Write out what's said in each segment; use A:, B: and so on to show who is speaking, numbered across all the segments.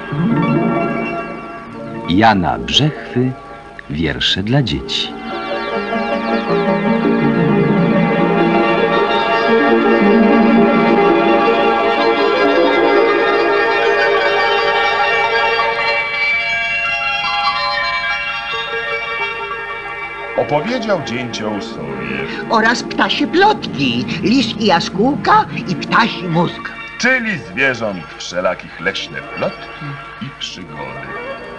A: Jana Brzechwy, wiersze dla dzieci.
B: Opowiedział dzięcioł sobie.
C: Oraz ptasie plotki, lis i jaskółka i ptasi mózg.
B: Czyli zwierząt wszelakich leśne plotki i przygody.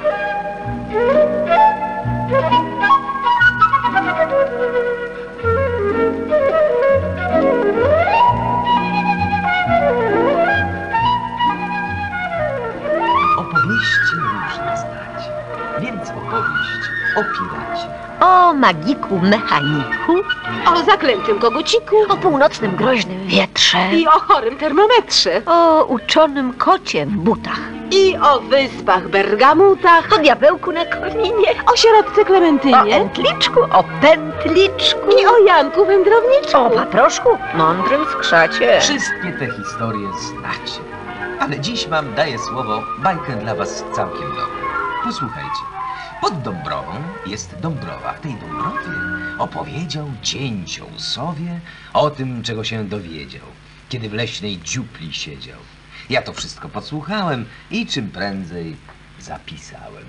D: Opowieści różne znać, więc opowieść o piracie.
E: O magiku mechaniku,
F: O zaklętym koguciku
E: o północnym groźnym wietrze,
F: i o chorym termometrze
E: o uczonym kocie w butach,
F: i o wyspach Bergamutach,
E: o diabełku na koninie,
F: o sierotce
E: o
F: Klementynie
E: entliczku, o pętliczku,
F: i o Janku Wędrowniczku.
E: o paproszku, mądrym skrzacie.
D: Wszystkie te historie znacie. Ale dziś daję słowo, bajkę dla was całkiem nową. Posłuchajcie. Pod Dąbrową jest Dąbrowa. W tej Dąbrowie opowiedział dzięcioł sowie o tym, czego się dowiedział, kiedy w leśnej dziupli siedział. Ja to wszystko podsłuchałem i czym prędzej zapisałem.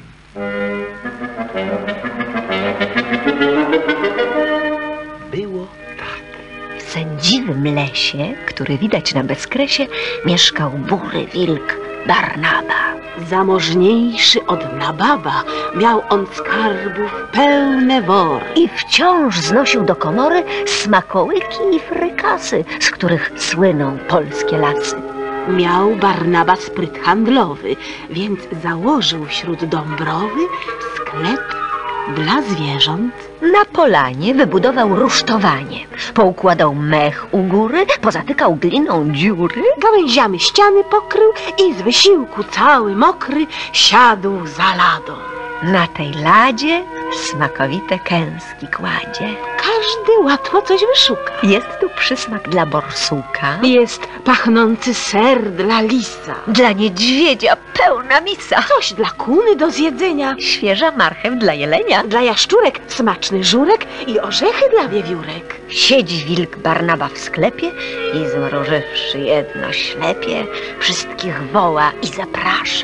D: Było tak.
E: W sędziwym lesie, który widać na bezkresie, mieszkał bury wilk Barnaba.
F: Zamożniejszy od Nababa, miał on skarbów pełne wory.
E: I wciąż znosił do komory smakołyki i frykasy, z których słyną polskie lasy.
F: Miał Barnaba spryt handlowy, więc założył wśród Dąbrowy sklep dla zwierząt.
E: Na polanie wybudował rusztowanie, poukładał mech u góry, pozatykał gliną dziury.
F: Gałęziami ściany pokrył i z wysiłku cały mokry siadł za ladą.
E: Na tej ladzie smakowite kęski kładzie.
F: Każdy łatwo coś wyszuka.
E: Jest tu przysmak dla borsuka,
F: Jest pachnący ser dla lisa,
E: dla niedźwiedzia pełna misa,
F: coś dla kuny do zjedzenia,
E: świeża marchew dla jelenia.
F: dla jaszczurek smaczny żurek i orzechy dla wiewiórek.
E: Siedzi wilk Barnaba w sklepie i zmrużywszy jedno ślepie, wszystkich woła i zaprasza.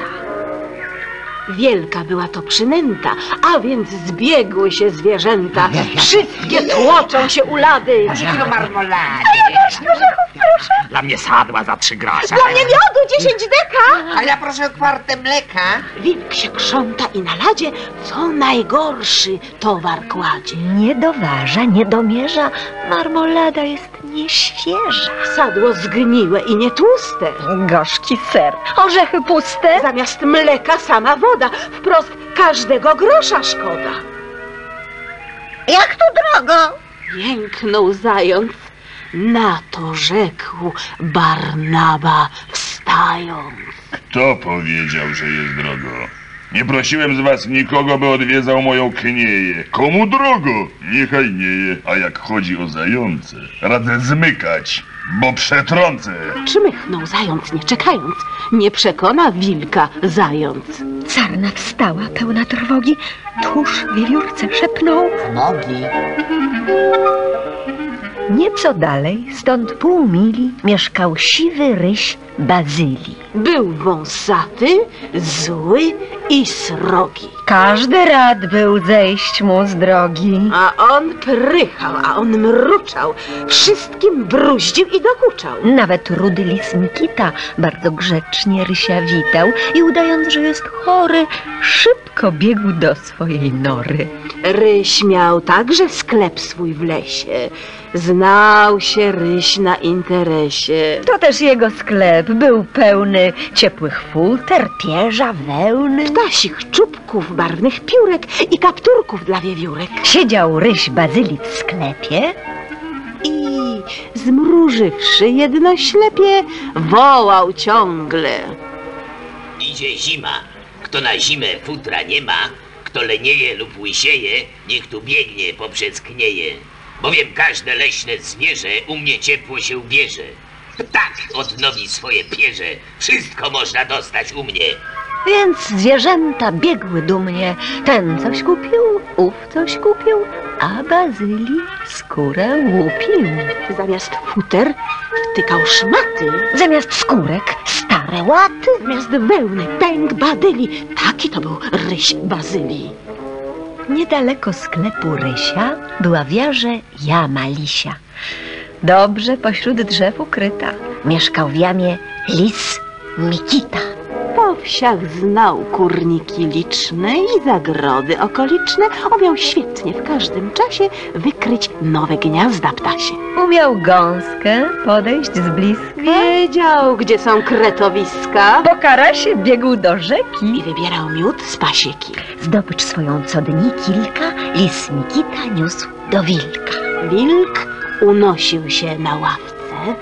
F: Wielka była to przynęta, a więc zbiegły się zwierzęta. Wszystkie tłoczą się u lady.
C: Kilo marmolady.
G: Dla mnie sadła za 3 grosze.
F: Dla mnie miodu 10 deka.
C: A ja proszę o kwartę mleka.
F: Wilk się krząta i na ladzie co najgorszy towar kładzie.
E: Nie doważa, nie domierza, marmolada jest nieświeża.
F: Sadło zgniłe i nietłuste.
E: Gorzki ser, orzechy puste.
F: Zamiast mleka sama woda, wprost każdego grosza szkoda.
C: Jak tu drogo?
F: Jęknął zając, na to rzekł Barnaba wstając.
B: Kto powiedział, że jest drogo? Nie prosiłem z was nikogo, by odwiedzał moją knieję. Komu drogo? Niechaj nieje. A jak chodzi o zające, radzę zmykać, bo przetrącę.
F: Czmychnął zając, nie czekając. Nie przekona wilka zając.
E: Sarna wstała pełna trwogi, tuż wiewiórce szepnął.
C: Nogi.
E: Nieco dalej, stąd pół mili, mieszkał siwy ryś Bazylii.
F: Był wąsaty, zły i srogi.
E: Każdy rad był zejść mu z drogi.
F: A on prychał, a on mruczał, wszystkim bruździł i dokuczał.
E: Nawet rudy lis Nikita bardzo grzecznie rysia witał i udając, że jest chory, szybko biegł do swojej nory.
F: Ryś miał także sklep swój w lesie. Znał się ryś na interesie.
E: To też jego sklep był pełny ciepłych futer, pierza, wełny.
F: Ptasich czubków, barwnych piórek i kapturków dla wiewiórek.
E: Siedział ryś Bazylii w sklepie
F: I zmrużywszy jedno ślepie, wołał ciągle.
H: Idzie zima. Kto na zimę futra nie ma, kto lenieje lub łysieje, niech tu biegnie poprzez knieje. Bowiem każde leśne zwierzę u mnie ciepło się bierze. Ptak odnowi swoje pierze, wszystko można dostać u mnie.
E: Więc zwierzęta biegły dumnie. Ten coś kupił, ów coś kupił, a Bazylii skórę łupił.
F: Zamiast futer wtykał szmaty,
E: Zamiast skórek stare łaty.
F: zamiast wełny pęk badyli. Taki to był ryś Bazylii.
E: Niedaleko sklepu Rysia była w jarze jama lisia. Dobrze pośród drzew ukryta mieszkał w jamie lis Mikita.
F: Po wsiach znał kurniki liczne i zagrody okoliczne. Umiał świetnie w każdym czasie wykryć nowe gniazda ptasie.
E: Umiał gąskę podejść z bliska.
F: Wiedział, gdzie są kretowiska
E: Po karasie biegł do rzeki.
F: i wybierał miód z pasieki.
E: Zdobycz swoją co dni kilka lis Mikita niósł do wilka.
F: Wilk unosił się na ławce.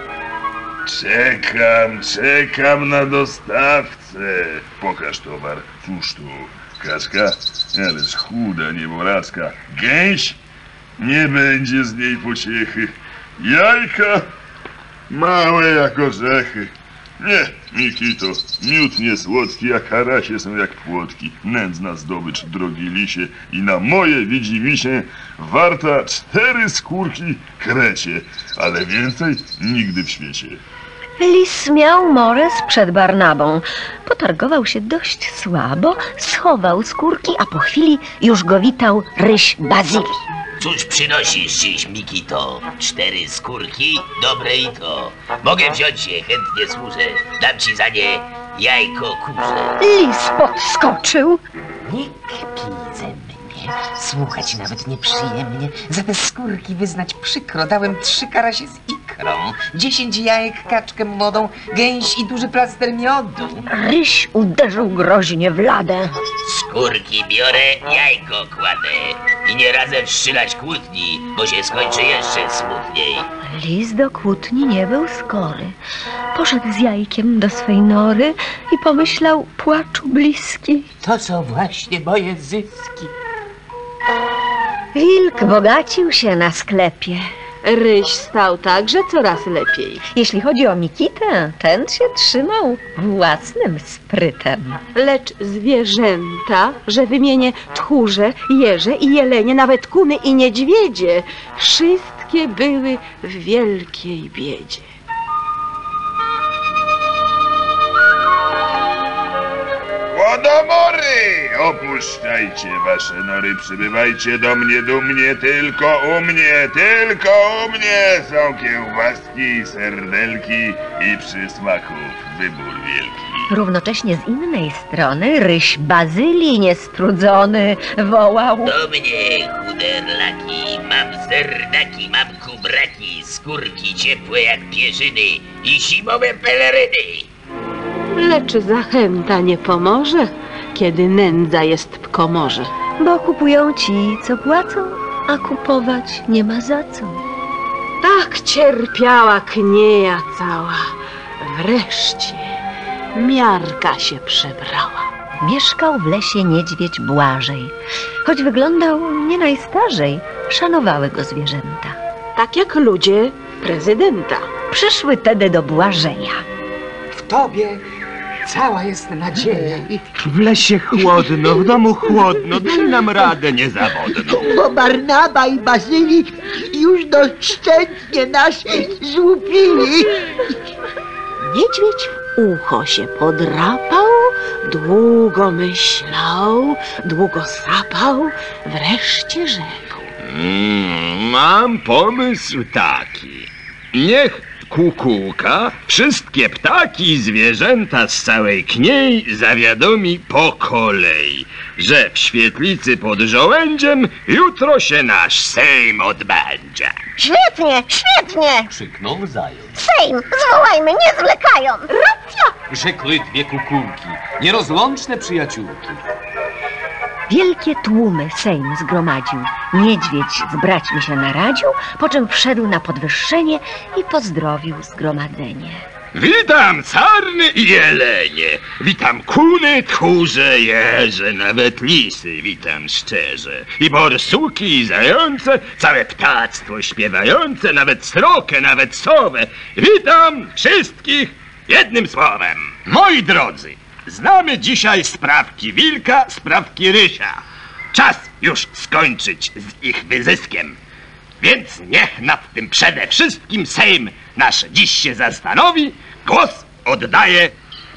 B: Czekam na dostawcę. Pokaż towar. Cóż tu, kaczka? Ależ chuda nieboraczka. Gęś? Nie będzie z niej pociechy. Jajka? Małe jak orzechy. Nie, Mikito, miód nie słodki, a karasie są jak płotki. Nędzna zdobycz, drogi lisie, i na moje widzimisię warta 4 skórki krecie, ale więcej nigdy w świecie.
E: Lis miał mores przed Barnabą. Potargował się dość słabo, schował skórki, a po chwili już go witał ryś Bazylii.
H: Cóż przynosisz dziś, Mikito? 4 skórki? Dobre i to. Mogę wziąć je, chętnie służę. Dam ci za nie jajko kurze.
E: Lis podskoczył.
I: Nie kpij ze mnie, słuchać nawet nieprzyjemnie. Za te skórki wyznać przykro, dałem 3 karasie z ikrą, 10 jajek kaczkę wodą, gęś i duży plaster miodu.
E: Ryś uderzył groźnie w ladę.
H: Skórki biorę, jajko kładę. I nie razem wszczylać kłótni, bo się skończy jeszcze smutniej.
E: Lis do kłótni nie był skory. Poszedł z jajkiem do swej nory i pomyślał płaczu bliski.
I: To są właśnie moje zyski.
E: Wilk bogacił się na sklepie.
F: Ryś stał także coraz lepiej.
E: Jeśli chodzi o Mikitę, ten się trzymał własnym sprytem.
F: Lecz zwierzęta, że wymienię tchórze, jeże i jelenie, nawet kuny i niedźwiedzie, wszystkie były w wielkiej biedzie.
B: Łodomory! Opuszczajcie wasze nory, przybywajcie do mnie dumnie, tylko u mnie są kiełbaski, serdelki i przysmaków wybór wielki.
E: Równocześnie z innej strony ryś Bazylii niestrudzony wołał:
H: Do mnie, chuderlaki, mam serdaki, mam kubraki, skórki ciepłe jak pierzyny i zimowe peleryny.
F: Lecz zachęta nie pomoże, kiedy nędza jest w komorze.
E: bo kupują ci, co płacą, a kupować nie ma za co.
F: Tak cierpiała knieja cała. Wreszcie miarka się przebrała.
E: Mieszkał w lesie niedźwiedź Błażej. Choć wyglądał nie najstarzej, szanowały go zwierzęta.
F: Tak jak ludzie prezydenta.
E: Przyszły tedy do Błażeja.
I: W tobie cała jest nadzieja.
G: W lesie chłodno, w domu chłodno, daj nam radę niezawodną.
C: Bo Barnaba i Bazylii już doszczętnie nas złupili.
F: Niedźwiedź w ucho się podrapał, długo myślał, długo sapał, wreszcie rzekł.
G: Mam pomysł taki. Niech kukułka wszystkie ptaki i zwierzęta z całej kniei zawiadomi po kolei, że w świetlicy pod żołędziem jutro się nasz Sejm odbędzie.
J: Świetnie, świetnie!
D: Krzyknął zając.
J: Sejm, zwołajmy, nie zwlekając! Racja!
D: Rzekły dwie kukułki, nierozłączne przyjaciółki.
E: Wielkie tłumy Sejm zgromadził. Niedźwiedź z braćmi się naradził, po czym wszedł na podwyższenie i pozdrowił zgromadzenie.
G: Witam sarny i jelenie, witam kuny, tchórze, jeże, nawet lisy witam szczerze. I borsuki, i zające, całe ptactwo śpiewające, nawet srokę, nawet sowę. Witam wszystkich jednym słowem. Moi drodzy, znamy dzisiaj sprawki wilka, sprawki rysia. Czas już skończyć z ich wyzyskiem. Więc niech nad tym przede wszystkim Sejm nasz dziś się zastanowi. Głos oddaję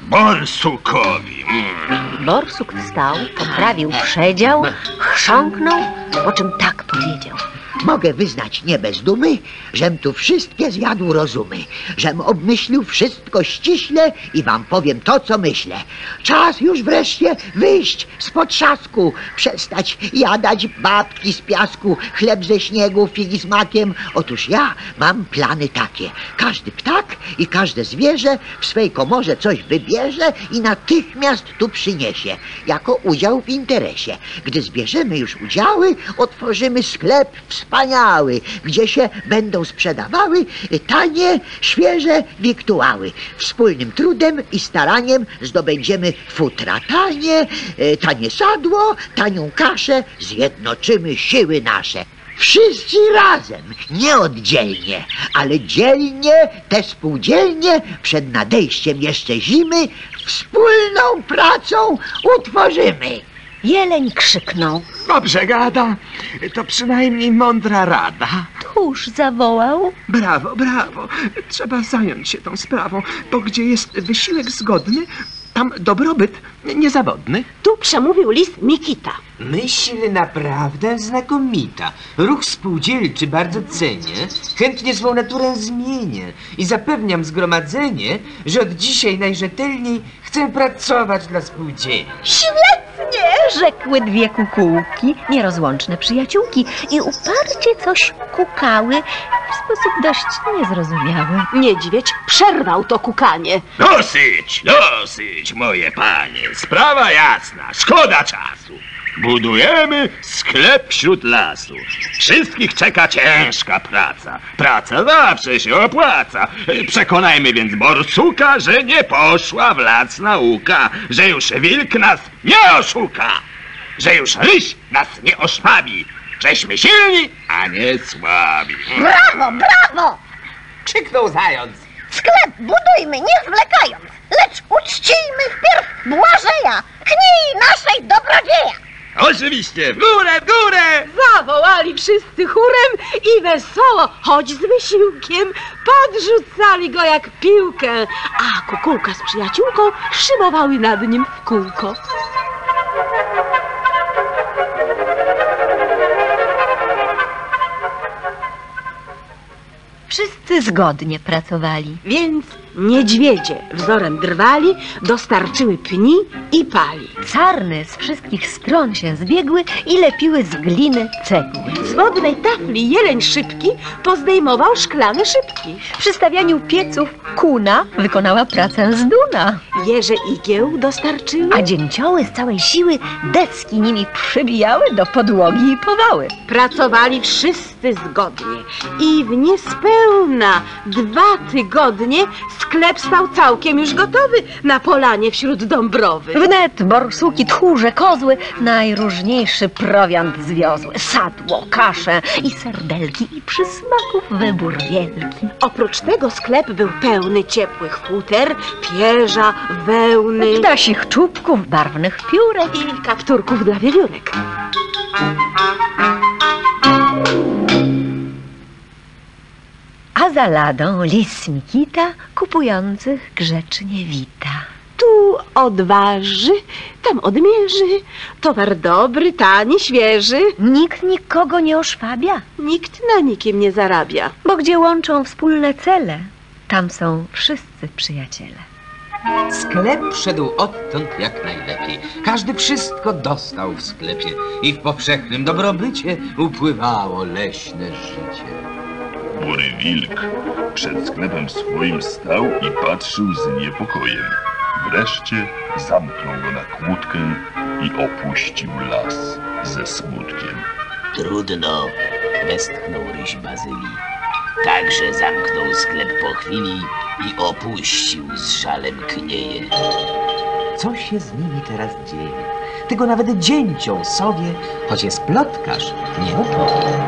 G: Borsukowi.
E: Borsuk wstał, poprawił przedział, chrząknął, po czym tak powiedział.
C: Mogę wyznać nie bez dumy, żem tu wszystkie zjadł rozumy, żem obmyślił wszystko ściśle i wam powiem to, co myślę. Czas już wreszcie wyjść spod trzasku, przestać jadać babki z piasku, chleb ze śniegu, figi z makiem. Otóż ja mam plany takie. Każdy ptak i każde zwierzę w swej komorze coś wybierze i natychmiast tu przyniesie, jako udział w interesie. Gdy zbierzemy już udziały, otworzymy sklep wspaniały, gdzie się będą sprzedawały tanie, świeże wiktuały. Wspólnym trudem i staraniem zdobędziemy futra tanie sadło, tanią kaszę, zjednoczymy siły nasze. Wszyscy razem, nie oddzielnie, ale dzielnie, te spółdzielnie, przed nadejściem jeszcze zimy, wspólną pracą utworzymy.
E: Jeleń krzyknął.
G: Dobrze gada, to przynajmniej mądra rada.
E: Tchórz zawołał.
G: Brawo, brawo. Trzeba zająć się tą sprawą, bo gdzie jest wysiłek zgodny, tam dobrobyt niezawodny.
F: Tu przemówił lis Mikita.
D: Myśl naprawdę znakomita. Ruch spółdzielczy bardzo cenię. Chętnie swą naturę zmienię. I zapewniam zgromadzenie, że od dzisiaj najrzetelniej chcę pracować dla spółdzielni.
E: Świetnie! Rzekły dwie kukułki, nierozłączne przyjaciółki i uparcie coś kukały w sposób dość niezrozumiały.
F: Niedźwiedź przerwał to kukanie.
G: Dosyć, dosyć, moje panie. Sprawa jasna, szkoda czasu. Budujemy sklep wśród lasu. Wszystkich czeka ciężka praca. Praca zawsze się opłaca. Przekonajmy więc Borsuka, że nie poszła w las nauka, że już wilk nas nie oszuka, że już ryś nas nie oszwabi, żeśmy silni, a nie słabi.
J: Brawo, brawo!
I: Krzyknął zając.
J: Sklep budujmy, nie zwlekając, lecz uczcijmy wpierw Błażeja, kniei naszej dobrodzieja.
G: Oczywiście, w górę, w górę!
F: Zawołali wszyscy chórem i wesoło, choć z wysiłkiem, podrzucali go jak piłkę, a kukułka z przyjaciółką szybowały nad nim w kółko.
E: Wszyscy zgodnie pracowali.
F: Więc niedźwiedzie wzorem drwali, dostarczyły pni i pali.
E: Sarny z wszystkich stron się zbiegły i lepiły z gliny cegły.
F: Z wodnej tafli jeleń szybki pozdejmował szklane szybki.
E: Przy stawianiu pieców kuna wykonała pracę z duna,
F: Jeże igieł dostarczyły,
E: a dzięcioły z całej siły deski nimi przybijały do podłogi i powały.
F: pracowali wszyscy zgodnie i w niespełna 2 tygodnie sklep stał całkiem już gotowy na polanie wśród Dąbrowy.
E: Wnet borsuki, tchórze, kozły najróżniejszy prowiant zwiozły. Sadło, kaszę i serdelki i przysmaków wybór wielki.
F: Oprócz tego sklep był pełny ciepłych futer, pierza, wełny,
E: Ptasich czubków, barwnych piórek
F: i kapturków dla wiewiórek.
E: a za ladą lis Mikita kupujących grzecznie wita.
F: Tu odważy, tam odmierzy, towar dobry, tani, świeży.
E: Nikt nikogo nie oszwabia,
F: Nikt na nikim nie zarabia.
E: bo gdzie łączą wspólne cele, tam są wszyscy przyjaciele.
D: Sklep szedł odtąd jak najlepiej. Każdy wszystko dostał w sklepie i w powszechnym dobrobycie upływało leśne życie.
B: Bury wilk przed sklepem swoim stał i patrzył z niepokojem. Wreszcie zamknął go na kłódkę i opuścił las ze smutkiem.
H: Trudno, westchnął ryś Bazylii. Także zamknął sklep po chwili i opuścił z żalem knieje.
D: Co się z nimi teraz dzieje? Tego nawet dzięcioł sobie, choć jest plotkarz, nie opowie.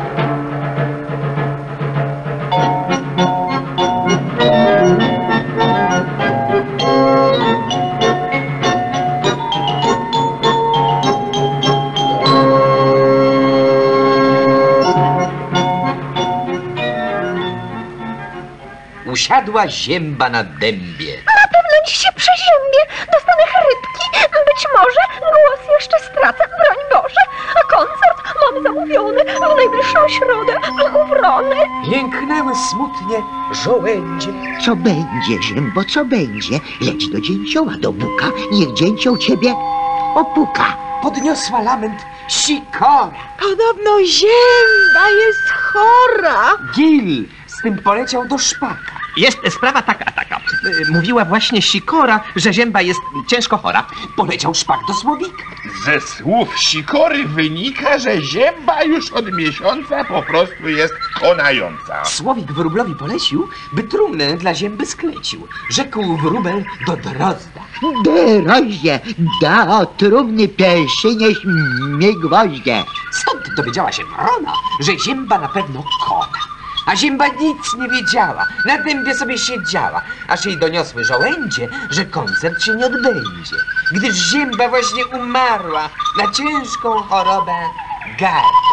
D: usiadła zięba na dębie.
E: Na pewno dziś się przeziębię, dostanę chrypki, być może głos jeszcze stracę, broń Boże. A koncert mamy zamówiony w najbliższą środę u Wrony.
D: Jęknęły smutnie żołędzie.
C: Co będzie, Ziębo, co będzie? Leć do dzięcioła, do buka, niech dzięcioł ciebie opuka.
D: Podniosła lament sikora.
F: Podobno zięba jest chora.
D: Gil z tym poleciał do szpaka.
K: Jest sprawa taka. Mówiła właśnie sikora, że zięba jest ciężko chora.
D: Poleciał szpak do słowika.
G: Ze słów sikory wynika, że zięba już od miesiąca po prostu jest konająca.
D: Słowik wróblowi polecił, by trumnę dla zięby sklecił. Rzekł wróbel do drozda.
C: Droździe, do trumny pierwszy nieś mi gwoździe.
D: Stąd dowiedziała się wrona, że zięba na pewno kona. A zięba nic nie wiedziała, na dębie sobie siedziała, aż jej doniosły żołędzie, że koncert się nie odbędzie, gdyż zięba właśnie umarła na ciężką chorobę gardła.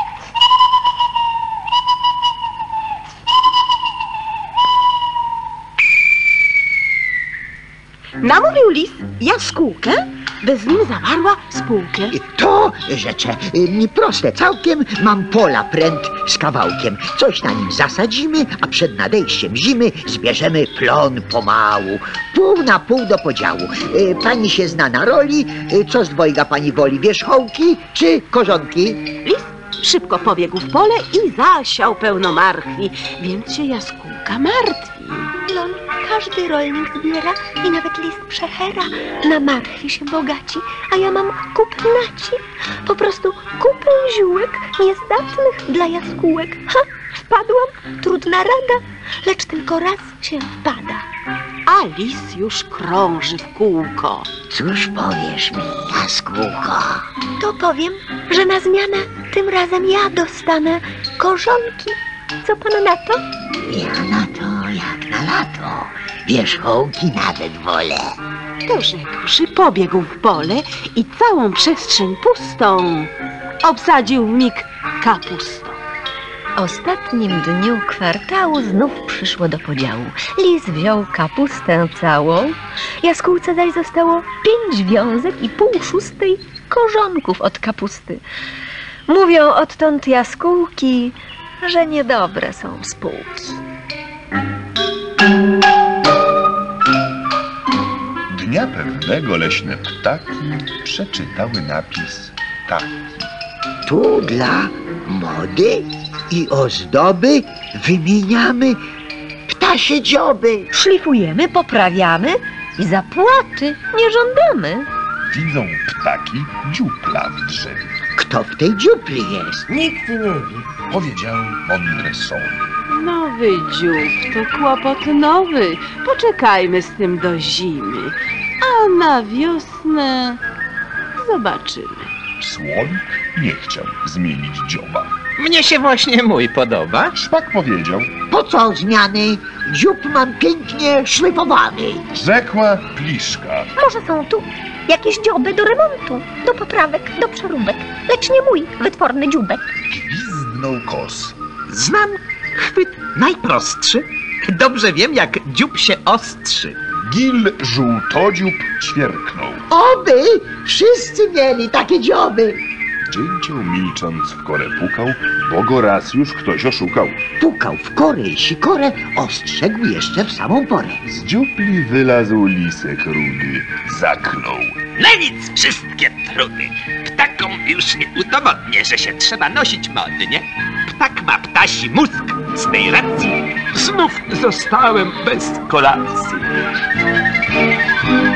F: Namówił lis jaskółkę, by z nim zawarła spółkę.
C: To rzecze proste całkiem, mam pola pręt z kawałkiem. Coś na nim zasadzimy, a przed nadejściem zimy zbierzemy plon pomału. Pół na pół do podziału. Pani się zna na roli, co z dwojga pani woli, wierzchołki czy korzonki?
F: Lis szybko pobiegł w pole i zasiał pełno marchwi, więc się jaskółka martwi.
E: Plon każdy rolnik zbiera i nawet list przechera. Na marchwi się bogaci, a ja mam kupę naci. Po prostu kupę ziółek niezdatnych dla jaskółek. Ha, wpadłam, trudna rada, lecz tylko raz się wpada.
F: A lis już krąży w kółko.
C: Cóż powiesz mi, jaskółko?
E: To powiem, że na zmianę tym razem ja dostanę korzonki. Co pan na to?
C: Ja na to jak na lato. Wierzchołki nawet wolę.
F: To rzekłszy, pobiegł w pole i całą przestrzeń pustą obsadził w mig kapustą.
E: W ostatnim dniu kwartału znów przyszło do podziału. Lis wziął kapustę całą, jaskółce zaś zostało 5 wiązek i pół szóstej korzonków od kapusty. Mówią odtąd jaskółki, że niedobre są spółki.
B: Dnia pewnego leśne ptaki przeczytały napis taki.
C: Tu dla mody i ozdoby wymieniamy ptasie dzioby.
E: Szlifujemy, poprawiamy i zapłaty nie żądamy.
B: Widzą ptaki dziupla w drzewie.
C: Kto w tej dziupli jest?
D: Nikt nie wie.
B: Powiedziały mądre słowy.
F: Nowy dziób to kłopot nowy. Poczekajmy z tym do zimy, a na wiosnę zobaczymy.
B: Słonik nie chciał zmienić dzioba.
K: Mnie się właśnie mój podoba.
B: Szpak powiedział.
C: Po co zmiany? Dziób mam pięknie szlifowany.
B: Rzekła pliszka.
E: Może są tu jakieś dzioby do remontu, do poprawek, do przeróbek, lecz nie mój wytworny dzióbek.
B: Gwizdnął kos.
K: Znam chwyt najprostszy. Dobrze wiem, jak dziób się ostrzy.
B: Gil żółtodziób ćwierknął.
C: Oby wszyscy mieli takie dzioby.
B: Dzięcioł milcząc w korę pukał, bo go raz już ktoś oszukał.
C: Pukał w korę i sikorę, ostrzegł jeszcze w samą porę.
B: Z dziupli wylazł lisek rudy, zaknął.
G: Na nic wszystkie trudy. Ptakom już nie udowodnię, że się trzeba nosić modnie. Ptak ma ptasi mózg, z tej racji znów zostałem bez kolacji.